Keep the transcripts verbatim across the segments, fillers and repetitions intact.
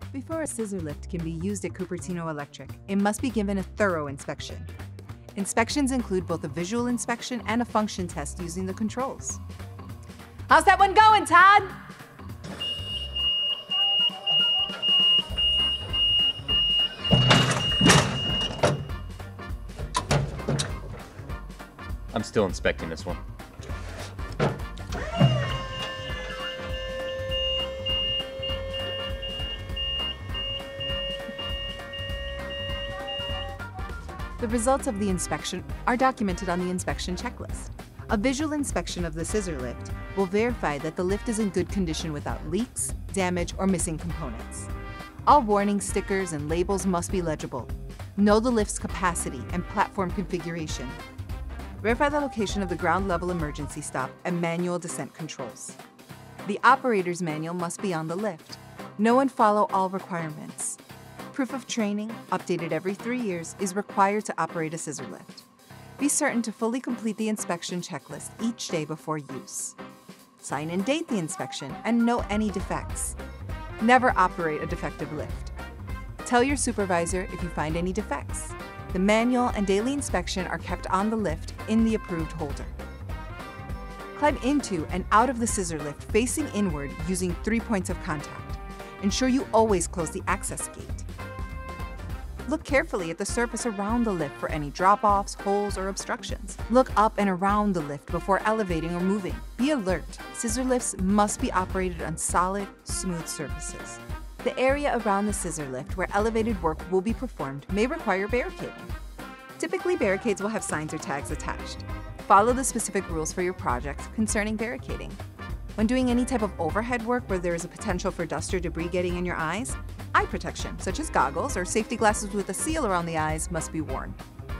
Before a scissor lift can be used at Cupertino Electric, it must be given a thorough inspection. Inspections include both a visual inspection and a function test using the controls. How's that one going, Todd? I'm still inspecting this one. The results of the inspection are documented on the inspection checklist. A visual inspection of the scissor lift will verify that the lift is in good condition without leaks, damage, or missing components. All warning stickers and labels must be legible. Know the lift's capacity and platform configuration. Verify the location of the ground level emergency stop and manual descent controls. The operator's manual must be on the lift. Know and follow all requirements. Proof of training, updated every three years, is required to operate a scissor lift. Be certain to fully complete the inspection checklist each day before use. Sign and date the inspection and note any defects. Never operate a defective lift. Tell your supervisor if you find any defects. The manual and daily inspection are kept on the lift in the approved holder. Climb into and out of the scissor lift facing inward using three points of contact. Ensure you always close the access gate. Look carefully at the surface around the lift for any drop-offs, holes, or obstructions. Look up and around the lift before elevating or moving. Be alert. Scissor lifts must be operated on solid, smooth surfaces. The area around the scissor lift where elevated work will be performed may require barricading. Typically, barricades will have signs or tags attached. Follow the specific rules for your project concerning barricading. When doing any type of overhead work where there is a potential for dust or debris getting in your eyes, eye protection, such as goggles or safety glasses with a seal around the eyes, must be worn.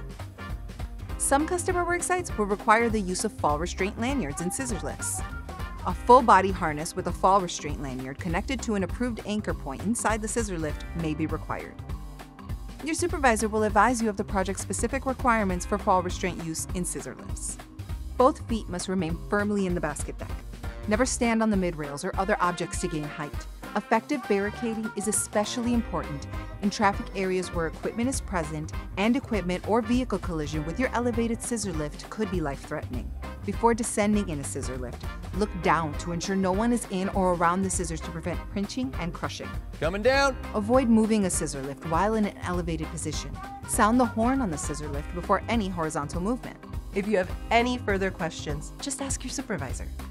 Some customer work sites will require the use of fall restraint lanyards in scissor lifts. A full body harness with a fall restraint lanyard connected to an approved anchor point inside the scissor lift may be required. Your supervisor will advise you of the project's specific requirements for fall restraint use in scissor lifts. Both feet must remain firmly in the basket deck. Never stand on the mid-rails or other objects to gain height. Effective barricading is especially important in traffic areas where equipment is present and equipment or vehicle collision with your elevated scissor lift could be life-threatening. Before descending in a scissor lift, look down to ensure no one is in or around the scissors to prevent pinching and crushing. Coming down! Avoid moving a scissor lift while in an elevated position. Sound the horn on the scissor lift before any horizontal movement. If you have any further questions, just ask your supervisor.